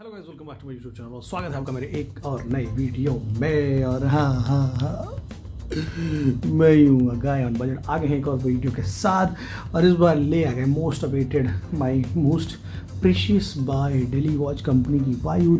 Hello guys, welcome back to my YouTube channel. स्वागत है आपका मेरे एक और नई वीडियो में। और हाँ मैं ही हूँ गाय ऑन बजट, आ गए हैं एक और वीडियो के साथ। और इस बार ले आ गए most awaited, my most precious by Daily Watch Company की वायु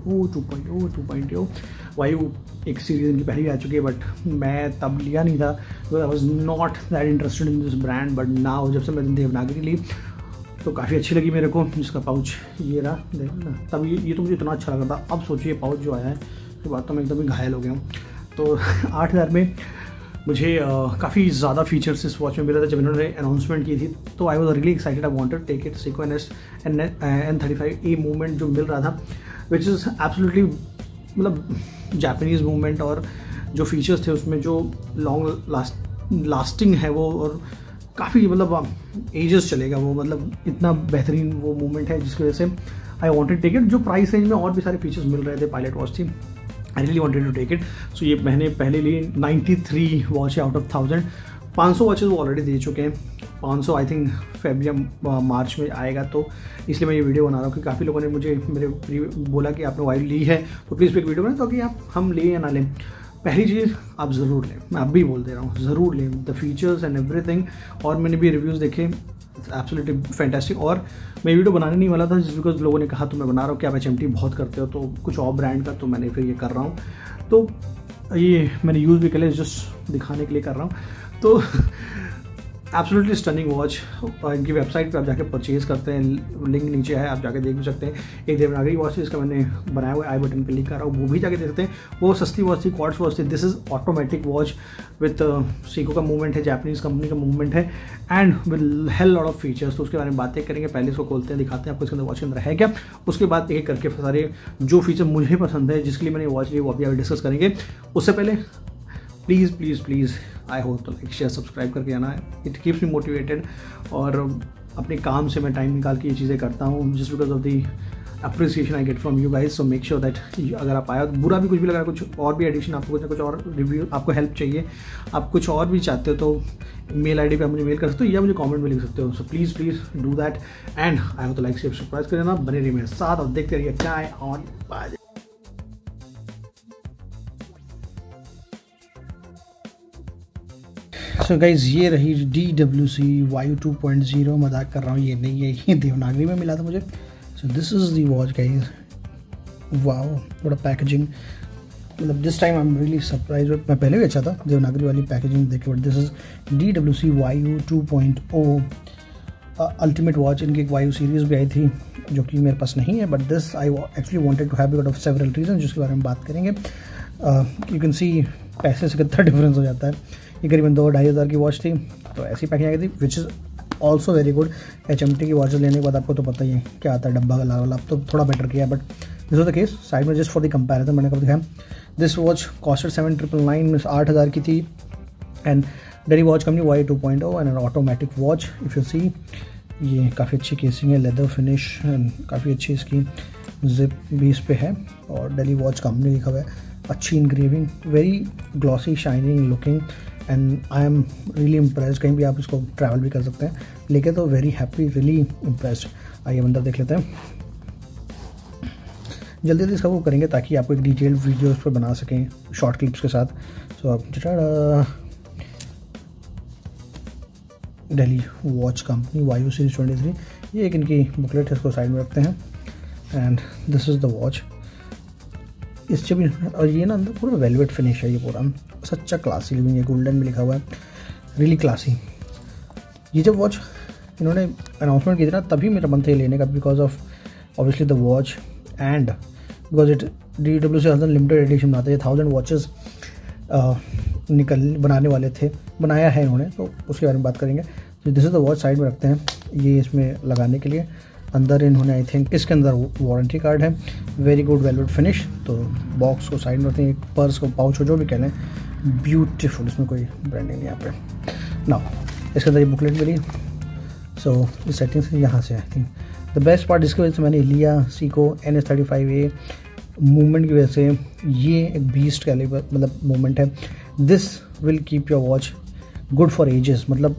2.0। वायु एक सीरीज इनकी पहले भी आ चुकी है, बट मैं तब लिया नहीं था, I was not that interested in this brand. But now जब से मैंने देवनागरी ली तो काफ़ी अच्छी लगी मेरे को। जिसका पाउच ये रहा, देख ना, तब ये तो मुझे इतना अच्छा लगा था। अब सोचिए पाउच जो आया है उसके बाद तो मैं एकदम ही घायल हो गया हूँ। तो 8000 में मुझे काफ़ी ज़्यादा फीचर्स इस वॉच में मिला था जब इन्होंने अनाउंसमेंट की थी। तो I was really excited, I wanted take it. Seiko N35A movement जो मिल रहा था, विच इज़ एब्सोल्युटली मतलब जापानीज़ मूवमेंट, और जो फीचर्स थे उसमें जो लॉन्ग लास्टिंग है वो, और काफ़ी मतलब एजेस चलेगा वो, मतलब इतना बेहतरीन वो मूवमेंट है जिसकी वजह से आई वांटेड टेक इट। जो प्राइस रेंज में और भी सारे फीचर्स मिल रहे थे, पायलट वॉच थी, I really wanted to take it. So ये मैंने पहले लिए 93 वॉच है आउट ऑफ 1000। 500 वॉचेस वो ऑलरेडी दे चुके हैं। 500 आई थिंक फेब या मार्च में आएगा, तो इसलिए मैं ये वीडियो बना रहा हूँ कि काफ़ी लोगों ने मुझे बोला कि आपने वायु ली है तो प्लीज़ एक वीडियो बनाएं, तो कि आप हम लें या ना लें। पहली चीज़ आप ज़रूर लें, मैं अब भी बोल दे रहा हूँ, ज़रूर लें द फीचर्स एंड एवरीथिंग। और मैंने भी रिव्यूज़ देखे, एब्सोल्युटली फैंटास्टिक। और मैं वीडियो बनाने नहीं वाला था जिस बिकॉज लोगों ने कहा तो मैं बना रहा हूँ कि आप HMT बहुत करते हो तो कुछ और ब्रांड का, तो मैंने फिर ये कर रहा हूँ। तो ये मैंने यूज़ भी कर लिया, जस्ट दिखाने के लिए कर रहा हूँ। तो एब्सोल्युटली स्टनिंग वॉच। इनकी वेबसाइट पे आप जाके परचेज़ करते हैं, लिंक नीचे है, आप जाके देख भी सकते हैं। एक देवनागरी वॉच है, इसका मैंने बनाया हुआ आई बटन पे लिंक कर रहा हूँ, वो भी जाके देख सकते हैं। वो सस्ती वॉच थी, क्वार्ट्स वॉच थी। This is automatic watch with Seiko का मूवमेंट है, जापानीज़ कंपनी का मूवमेंट है, and with hell lot of features. तो उसके बारे में बातें करेंगे। पहले इसको खोलते हैं, दिखाते हैं आपको इसके अंदर वॉच के अंदर है क्या। उसके बाद एक करके सारे जो फीचर मुझे पसंद है, जिसके लिए मैंने वॉच ली, वो अभी डिस्कस करेंगे। उससे पहले please please please I hope तो लाइक शेयर सब्सक्राइब करके आना है। इट कीप्स मी मोटिवेटेड, और अपने काम से मैं टाइम निकाल के ये चीज़ें करता हूँ just because of the appreciation I get from you guys. So make sure that अगर आप आया, बुरा भी कुछ भी लगा, कुछ और भी एडिशन, आपको कुछ ना कुछ और रिव्यू, आपको हेल्प चाहिए, आप कुछ और भी चाहते हो, तो मेल ID पे आप मुझे मेल कर सकते हो या मुझे कमेंट में लिख सकते हो। So please do that, and I hope तो लाइक शेयर सब्सक्राइब कर देना। बने रहिए मेरे साथ और देखते रहिए क्या है ऑन बाय। सो गाइज, ये रही DWC वायु 2.0। मजाक कर रहा हूँ, ये नहीं है, ये देवनागरी में मिला था मुझे। So this is the watch guys, wow what a packaging. मतलब this time I am really surprise. मैं पहले भी अच्छा था देवनागरी वाली पैकेजिंग देख के, बट दिस इज़ DWC वायु 2.0 अल्टीमेट वॉच। इनकी एक वायु सीरीज़ भी आई थी जो कि मेरे पास नहीं है, but this I actually wanted to have because of several reason, जिसके बारे में बात करेंगे। यू कैन सी पैसे से कितना डिफरेंस हो जाता है। ये करीबन 2-2.5 की वॉच थी, तो ऐसी पैकिंग आई थी, which is also very good. HMT की वॉचेस लेने के बाद आपको तो पता ही है क्या आता है डब्बा का लाल वाला। अब तो थोड़ा बेटर किया, but this was the case. Side में जस्ट फॉर द कंपैरिजन मैंने कब दिखाया। दिस वॉच कॉस्टेड 7,999 में 8,000 की थी, and daily Watch Company Vayu 2.0 and an automatic watch. If you see, ये काफ़ी अच्छी केसिंग है, लेदर फिनिश, एंड काफ़ी अच्छी इसकी जिप भी इस पे है, और डेली वॉच कंपनी लिखा हुआ है। अच्छी engraving, very glossy shining looking, and I am really impressed. कहीं भी आप इसको ट्रैवल भी कर सकते हैं लेके, तो वेरी हैप्पी, रियली इम्प्रेस्ड। आइए अंदर देख लेते हैं, जल्दी जल्दी इसका वो करेंगे ताकि आपको एक डिटेल्ड वीडियो उस पर बना सकें शॉर्ट क्लिप्स के साथ। सो आप Daily Watch Company Vayu series 23, ये एक इनकी बुकलेट है, इसको साइड में रखते हैं, and this is the watch. इससे भी, और ये ना अंदर पूरा वेलवेट फिनिश है, ये पूरा सच्चा क्लासी लिविंग है, गोल्डन में लिखा हुआ है, रियली क्लासी। ये जब वॉच इन्होंने अनाउंसमेंट की थी ना, तभी मेरा मन था लेने का, because of obviously the watch, and because it DWC limited edition बनाते हैं। 1000 वॉचेस बनाने वाले थे, बनाया है इन्होंने, तो उसके बारे में बात करेंगे। तो this is the watch, side में रखते हैं ये इसमें लगाने के लिए। अंदर इन्होंने आई थिंक इसके अंदर वारंटी कार्ड है, वेरी गुड वेलवेट फिनिश। तो बॉक्स को साइड में रखते हैं, एक पर्स को, पाउच को, जो भी कह लें, ब्यूटीफुल, इसमें कोई ब्रांडिंग नहीं यहाँ पे। नाउ इसके अंदर ये बुकलेट मिली। सो इस सेटिंग्स यहाँ से I think the best part जिसकी वजह से मैंने लिया Seiko NS35A मूवमेंट की वजह से, ये एक बीस्ट कैलिबर मतलब मूवमेंट है। This will keep your watch good for ages, मतलब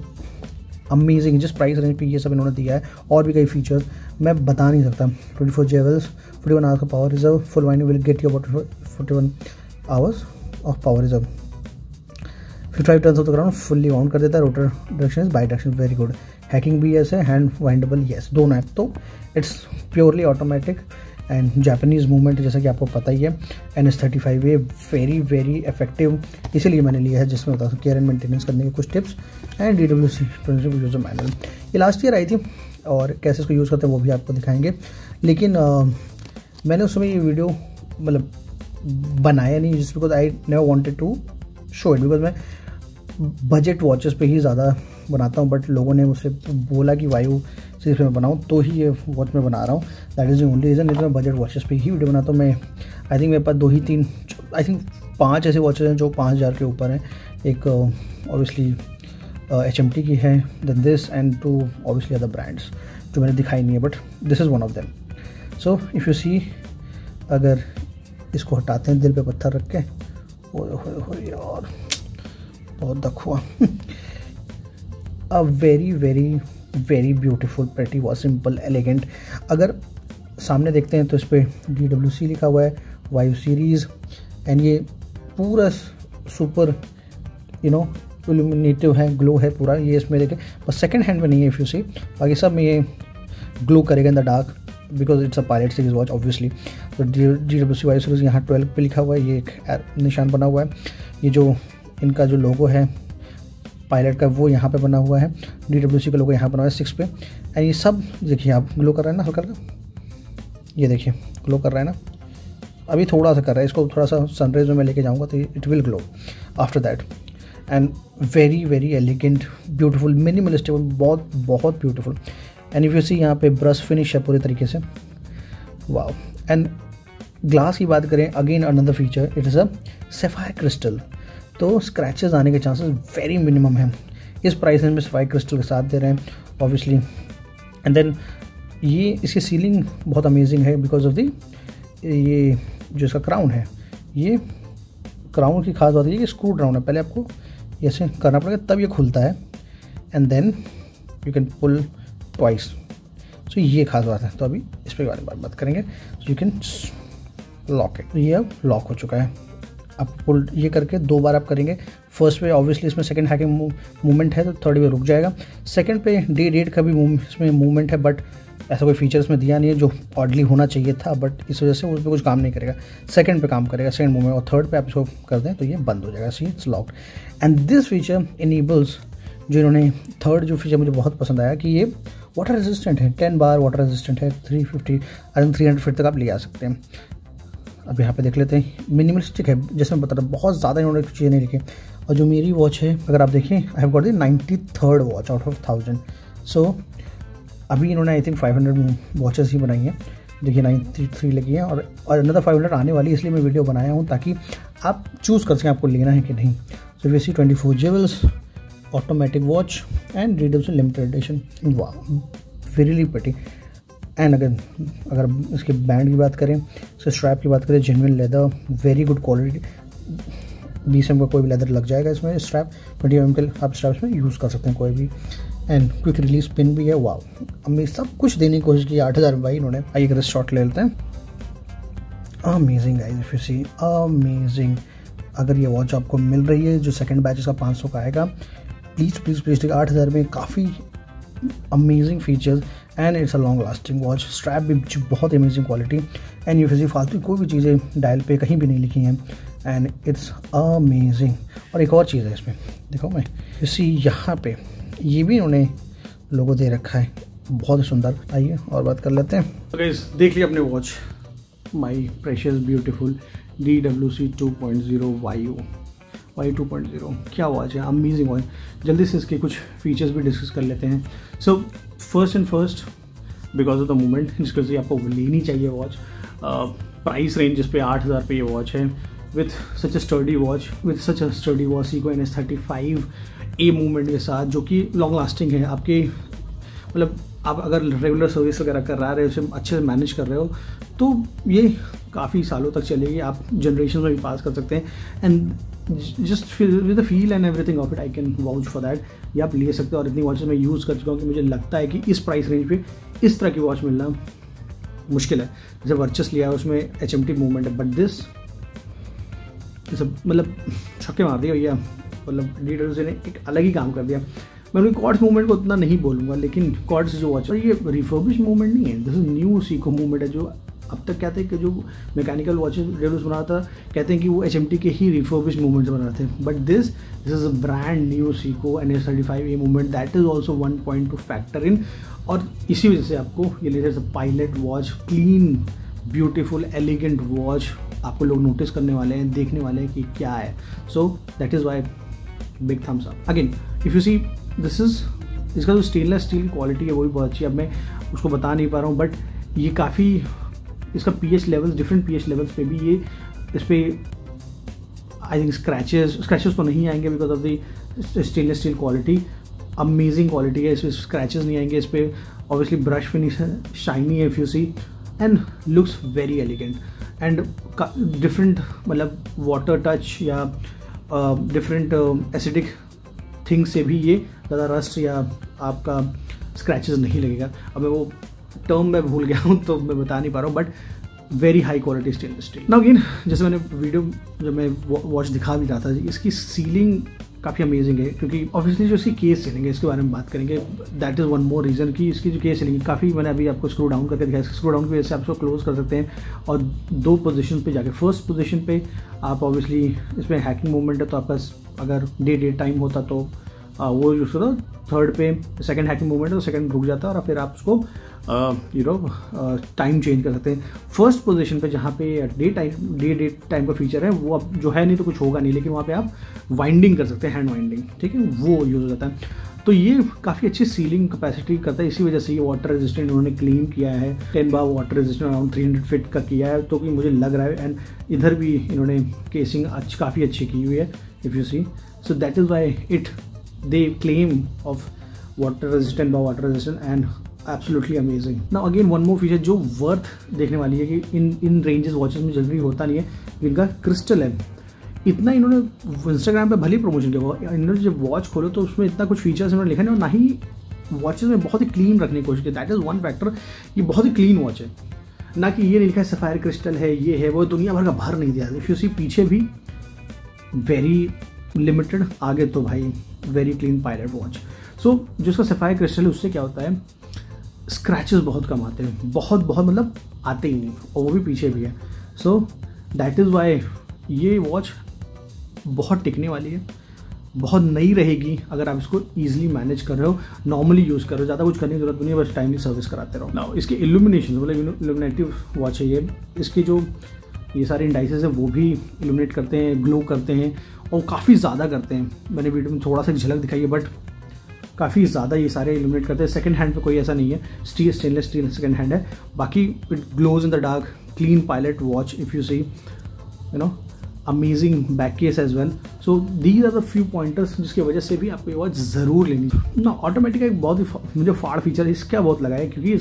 अमेजिंग। जिस प्राइस रेंज पे ये सब इन्होंने दिया है, और भी कई फीचर्स मैं बता नहीं सकता। 24 जेवल्स 41 आवर्स का power reserve, full winding will get you about 41 hours of power reserve. 55 turns of the crown fully wound कर देता है। Rotor direction is bi direction, very good. Hacking भी यस है, हैंड वाइंडेबल यस, दोनों है। तो it's purely automatic and Japanese movement जैसा कि आपको पता ही है। NS35A वेरी वेरी इफेक्टिव, इसीलिए मैंने लिया है, जिसमें बता केयर एंड मेंटेनेंस करने के कुछ tips and DWC user manual. ये लास्ट ईयर आई थी और कैसे इसको यूज़ करते हैं वो भी आपको दिखाएंगे। लेकिन मैंने उस समय ये वीडियो मतलब बनाया नहीं, जिस because I never wanted to show it, because मैं बजट वॉचेस पे ही ज़्यादा बनाता हूँ। बट लोगों ने मुझसे बोला कि वायु सीरीज पे मैं बनाऊँ, तो ही ये वॉच मैं बना रहा हूँ। That is the only reason. नहीं तो मैं बजट वॉचेस पे ही वीडियो बनाता हूँ। मैं आई थिंक मेरे पास 2 ही 3 आई थिंक 5 ऐसे वॉचेस हैं जो 5000 के ऊपर हैं। एक ऑब्वियसली HMT की है, then this and 2 obviously other brands जो मैंने दिखाई नहीं है, but this is one of them. So if you see, अगर इसको हटाते हैं दिल पे पत्थर रख के, हो यार बहुत दुख हुआ। A very very very beautiful pretty watch, simple elegant. अगर सामने देखते हैं तो इस पर DWC लिखा हुआ है, वायु सीरीज़, एंड ये पूरा सुपर इल्यूमिनेटिव है, ग्लो है पूरा ये इसमें। देखें बस सेकंड हैंड में नहीं है इफ़ यू सी, बाकी सब में ये ग्लो करेगा in the dark, because it's a pilot series watch obviously. तो DWC वायु सीरीज़ यहाँ 12 पे लिखा हुआ है, ये एक निशान बना हुआ है। ये जो इनका जो लोगो है पायलट का वो यहाँ पे बना हुआ है, DWC का लोगो यहाँ बना हुआ है 6 पे। एंड ये सब देखिए आप ग्लो कर रहा है ना हल्का हल्का, ये देखिए ग्लो कर रहा है ना, अभी थोड़ा सा कर रहा है। इसको थोड़ा सा सनराइज में मैं लेके जाऊँगा तो it will glow after that. And very very elegant, beautiful, minimalistic, बहुत बहुत beautiful. And if you see यहाँ पे ब्रश फिनिश है पूरे तरीके से, वाओ। एंड ग्लास की बात करें, again another feature, it is a sapphire crystal, तो स्क्रैचेस आने के चांसेस वेरी मिनिमम है। इस प्राइस में सैफायर क्रिस्टल के साथ दे रहे हैं ऑब्वियसली। एंड देन ये इसकी सीलिंग बहुत अमेजिंग है बिकॉज ऑफ दी ये जो इसका क्राउन है, ये क्राउन की खास बात है कि स्क्रू डाउन है, पहले आपको ऐसे करना पड़ेगा तब ये खुलता है, and then you can pull twice. सो ये खास बात है। तो अभी इस पर बारे में बात करेंगे। यू कैन लॉक इट, ये अब लॉक हो चुका है। आप पुल ये करके 2 बार आप करेंगे। फर्स्ट पे ऑब्वियसली इसमें सेकंड हैकिंग मूवमेंट है तो थर्ड पे रुक जाएगा। सेकंड पे डेट का भी इसमें मूवमेंट है, बट ऐसा कोई फीचर इसमें दिया नहीं है जो ऑडली होना चाहिए था, बट इस वजह से उस पर कुछ काम नहीं करेगा। सेकंड पे काम करेगा, सेकंड मूवमेंट, और थर्ड पे आप इसको कर दें तो ये बंद हो जाएगा। See it's locked. And this feature enables, जो इन्होंने थर्ड जो फीचर मुझे बहुत पसंद आया कि ये वाटर रेजिस्टेंट है, 10 बार वाटर रेजिस्टेंट है, 350 300 फीट तक आप ले आ सकते हैं। अब यहाँ पे देख लेते हैं, मिनिमलिस्टिक है जैसे मैं बता रहा, बहुत ज़्यादा इन्होंने चीज़ें नहीं लिखी। और जो मेरी वॉच है अगर आप देखें, I have got the 93rd watch out of 1000। So अभी इन्होंने आई थिंक 500 वॉचेस ही बनाई हैं, देखिए 93 लगी हैं, और अनदर 500 आने वाली, इसलिए मैं वीडियो बनाया हूँ ताकि आप चूज़ कर सकें आपको लेना है कि नहीं। So we see 24 jewels automatic watch and DWC limited edition, वाह वेरी प्रिटी। एंड अगर इसके बैंड की बात करें, इसके स्ट्रैप की बात करें, genuine leather, very good quality, 20 mm का कोई भी लेदर लग जाएगा इसमें। स्ट्रैप 20 mm के आप स्ट्रैप्स में यूज़ कर सकते हैं कोई भी। एंड क्विक रिलीज पिन भी है, वाह। हमें सब कुछ देने की कोशिश की 8000 में भाई इन्होंने। आइए अगर शॉट ले लेते हैं, amazing guys, if you see, amazing. अगर ये वॉच आपको मिल रही है जो सेकंड बैच इसका 500 का आएगा, प्लीज़ प्लीज़ प्लीज़, 8000 में काफ़ी amazing features and it's a long lasting watch. Strap भी बहुत अमेजिंग क्वालिटी, एंड ये फिर फालतू कोई भी चीज़ें डायल पे कहीं भी नहीं लिखी हैं, एंड इट्स अमेजिंग। और एक और चीज़ है इसमें, देखो मैं इसी यहाँ पे ये भी इन्होंने लोगो दे रखा है, बहुत ही सुंदर। आइए और बात कर लेते हैं। गाइस देख लिया अपने watch, my precious beautiful DWC 2.0 वायु 2.0, क्या वॉच है, अमेजिंग वॉच। जल्दी से इसके कुछ फीचर्स भी डिस्कस कर लेते हैं। So first and first, because of the movement, जिसके से आपको लेनी चाहिए वॉच। प्राइस रेंज जिस पे 8000 पे ये वॉच है, with such a sturdy watch, Seiko NS35A movement के साथ, जो कि लॉन्ग लास्टिंग है। आपके मतलब आप अगर रेगुलर सर्विस वगैरह कर रहे हो, उसे अच्छे से मैनेज कर रहे हो, तो ये काफ़ी सालों तक चलेगी, आप जनरेशन में भी पास कर सकते हैं। And just with the feel and everything of it, I can vouch for that. ये आप ले सकते हो, और इतनी वॉचेस मैं यूज़ कर चुका हूँ कि मुझे लगता है कि इस प्राइस रेंज पे इस तरह की वॉच मिलना मुश्किल है। जैसे वर्चस लिया है उसमें HMT मूवमेंट है, बट दिस सब मतलब छक्के मार दिया भैया, मतलब DWC ने एक अलग ही काम कर दिया। मैं उनकी कॉर्ड्स मूवमेंट को उतना नहीं बोलूँगा, लेकिन कॉर्ड्स जो वॉच है ये रिफर्बिश मूवमेंट नहीं है, this is new Seiko movement है। जो अब तक कहते हैं कि जो मैकेनिकल वॉचेस DWC बना था, कहते हैं कि वो HMT के ही रिफर्बिश मूवमेंट बना रहे थे, but this is a brand new Seiko NS35A movement, that is also one point two factor in. और इसी वजह से आपको ये latest pilot watch, clean beautiful elegant watch आपको लोग नोटिस करने वाले हैं, देखने वाले हैं कि क्या है। So that is why big thumbs up. Again if you see this is, इसका जो स्टेनलेस स्टील क्वालिटी है वो भी बहुत अच्छी है। अब मैं उसको बता नहीं पा रहा हूँ, बट ये काफ़ी, इसका pH levels, different pH levels पे भी ये इस पर आई थिंक स्क्रैचेस तो नहीं आएंगे because of the stainless steel quality. Amazing quality है, इसमें स्क्रैचेस नहीं आएंगे। इस पर ऑब्वियसली ब्रश फिनिश है, शाइनी है if you see, and looks very elegant and different, मतलब वाटर टच या डिफरेंट एसिडिक थिंग से भी ये ज़्यादा रस्ट या आपका स्क्रैचेस नहीं लगेगा। अब मैं वो टर्म मैं भूल गया हूँ तो मैं बता नहीं पा रहा हूँ, but very high quality stainless steel. Now again जैसे मैंने वीडियो जब मैं वॉच दिखा भी रहा था, इसकी सीलिंग काफ़ी अमेजिंग है, क्योंकि ऑब्वियसली जो इसकी केस सीलिंग है इसके बारे में बात करेंगे। That is one more reason कि इसकी जो केस सीलिंग काफ़ी, मैंने अभी आपको स्क्रू डाउन करके दिखाया, स्क्रू डाउन की वजह से आप इसको क्लोज कर सकते हैं और दो पोजीशन पे जाके, फर्स्ट पोजीशन पे आप ऑब्वियसली इसमें हैकिंग मूवमेंट है तो आपका अगर डे टाइम होता तो वो यूज़ करो, थर्ड पे सेकंड हैकिंग मूवमेंट है तो सेकंड रुक जाता है और फिर आप उसको टाइम चेंज कर सकते हैं। फर्स्ट पोजीशन पे जहाँ पे डे टाइम का फीचर है वो अब जो है नहीं तो कुछ होगा नहीं, लेकिन वहाँ पे आप वाइंडिंग कर सकते हैं, हैंड वाइंडिंग, ठीक है, वो यूज़ हो जाता है। तो ये काफ़ी अच्छी सीलिंग कैपेसिटी करता है, इसी वजह से ये वाटर रेजिस्टेंट उन्होंने क्लीन किया है। 10 बार वाटर रेजिस्टेंट अराउंड 300 फीट का किया है, तो कि मुझे लग रहा है। एंड इधर भी इन्होंने केसिंग काफ़ी अच्छी की हुई है if you see, so that is why it they claim of water resistant and absolutely amazing. Now again one more feature जो वर्थ देखने वाली है कि इन रेंजेस वॉचेस में जल्दी होता नहीं है, इनका क्रिस्टल है। इतना इन्होंने इंस्टाग्राम पे भले प्रमोशन किया, इन्होंने जब वॉच खोलो तो उसमें इतना कुछ फीचर्स इन्होंने लिखा नहीं, और ना ही वॉचेस में बहुत ही क्लीन रखने की कोशिश की। दैट इज़ वन फैक्टर, ये बहुत ही क्लीन वॉच है, ना कि ये नहीं लिखा है सफायर क्रिस्टल है, ये है वो, दुनिया भर का भर नहीं दिया। इफ यू सी पीछे भी वेरी लिमिटेड, आगे तो भाई very clean pilot watch. So जो इसका सफायर क्रिस्टल है उससे क्या होता है, स्क्रैचेस बहुत कम आते हैं, बहुत मतलब आते ही नहीं, और वो भी पीछे भी है। सो दैट इज़ वाई ये वॉच बहुत टिकने वाली है, बहुत नई रहेगी अगर आप इसको ईजिली मैनेज कर रहे हो, नॉर्मली यूज़ कर रहे हो, ज़्यादा कुछ करने की जरूरत नहीं है, बस टाइमली सर्विस कराते रहो। नाउ इसके इल्यूमिनेशन, मतलब इल्यूमिनेटिव वॉच है ये, इसके जो ये सारे इंडाइसेस है वो भी इल्यूमिनेट करते हैं, ग्लो करते हैं और काफ़ी ज़्यादा करते हैं। मैंने वीडियो में थोड़ा सा झलक दिखाई है, बट काफ़ी ज़्यादा ये सारे इल्यूमिनेट करते हैं। सेकंड हैंड पे कोई ऐसा नहीं है, स्टेनलेस स्टील सेकंड हैंड है, बाकी it glows in the dark, clean pilot watch if you see, you know, amazing back case as well. So these are the few pointers जिसकी वजह से भी आपको ये वॉच ज़रूर लेनी चाहिए। ना ऑटोमेटिक एक बहुत ही मुझे फाड़ फीचर इसका बहुत लगा है, क्योंकि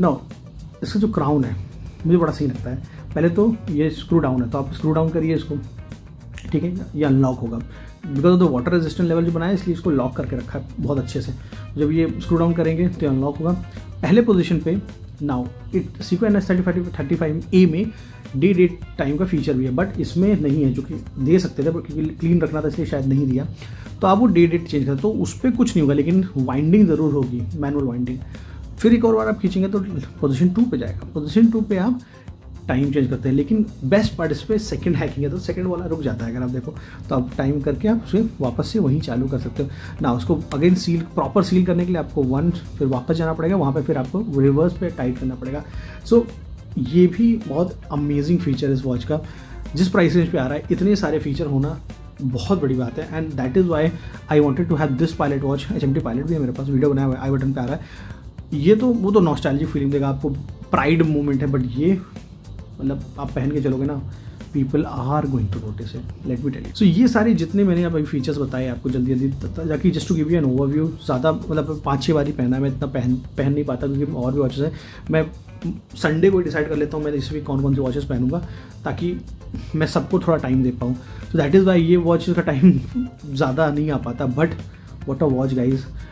इसका जो क्राउन है मुझे बड़ा सही लगता है। पहले तो ये स्क्रू डाउन है, तो आप स्क्रू डाउन करिए इसको, ठीक है, ये अनलॉक होगा because of the water resistant level जो बनाया है, इसलिए इसको लॉक करके रखा है बहुत अच्छे से। जब ये स्क्रू डाउन करेंगे तो अनलॉक होगा पहले पोजीशन पे। नाउ इट सीको NS35A में डे टाइम का फीचर भी है, बट इसमें नहीं है, जो कि दे सकते थे क्योंकि क्लीन रखना था इसलिए शायद नहीं दिया। तो आप वो डेट चेंज करें तो उस पर कुछ नहीं होगा, लेकिन वाइंडिंग ज़रूर होगी, मैनुअल वाइंडिंग। फिर एक और बार आप खींचेंगे तो पोजीशन 2 पे जाएगा, पोजीशन 2 पे आप टाइम चेंज करते हैं। लेकिन बेस्ट पार्ट इस पर सेकंड हैकिंग है, तो सेकंड वाला रुक जाता है। अगर आप देखो तो आप टाइम करके आप उसे वापस से वहीं चालू कर सकते हो ना। उसको अगेन प्रॉपर सील करने के लिए आपको फिर वापस जाना पड़ेगा, वहाँ पे फिर आपको रिवर्स पे टाइट करना पड़ेगा। सो ये भी बहुत अमेजिंग फीचर है इस वॉच का। जिस प्राइस रेंज पे आ रहा है इतने सारे फीचर होना बहुत बड़ी बात है, and that is why I wanted to have this pilot watch. HMT pilot भी है मेरे पास, वीडियो बनाया हुआ है, आई बटन पे आ रहा है। ये तो वो तो नॉस्टैल्जिक फीलिंग देगा आपको, प्राइड मोमेंट है, बट ये मतलब आप पहन के चलोगे ना, people are going to notice it, let me tell you. So ये सारे जितने मैंने अभी फीचर्स बताए आपको जल्दी जाकि just to give you an overview. ज़्यादा मतलब 5-6 बार ही पहना है, मैं इतना पहन नहीं पाता क्योंकि और भी वॉचेस है। मैं संडे को डिसाइड कर लेता हूँ मैं इस वीक कौन कौन सी वॉचेस पहनूंगा, ताकि मैं सबको थोड़ा टाइम दे पाऊँ। सो दैट इज़ वाई ये वॉचेस का टाइम ज़्यादा नहीं आ पाता, but what a watch guys.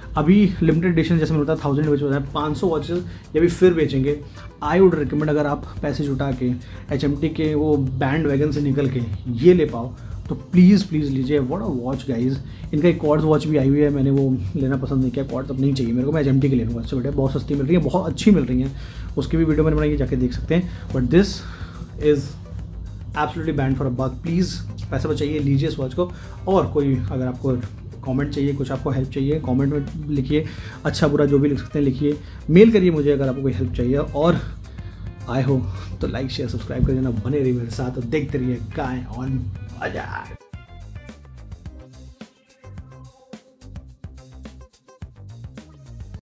अभी लिमिटेड एडिशन जैसे मैंने बताया 1000 बेच बताया, 500 वॉचेस ये भी फिर बेचेंगे। आई वुड रिकमेंड, अगर आप पैसे जुटा के HMT के वो बैंड वैगन से निकल के ये ले पाओ तो प्लीज़ लीजिए। What a watch guys. इनका एक क्वार्ट्ज वॉच भी आई हुई है, मैंने वो लेना पसंद नहीं किया, क्वार्ट्ज अब नहीं चाहिए मेरे को, मैं HMT के ले लूँगा। अच्छा बेटा, बहुत सस्ती मिल रही है, बहुत अच्छी मिल रही है, उसकी भी वीडियो मैंने बनाई है, जाके देख सकते हैं। But this is absolutely bang for a buck. Please पैसे बचाइए, लीजिए इस वॉच को। और कोई अगर आपको कमेंट चाहिए, कुछ आपको हेल्प चाहिए, कमेंट में लिखिए, अच्छा बुरा जो भी लिख सकते हैं लिखिए, मेल करिए मुझे अगर आपको कोई हेल्प चाहिए। और आए हो तो लाइक शेयर सब्सक्राइब कर देना, बने रहिए मेरे साथ और देखते रहिए गाय ऑन बाजार।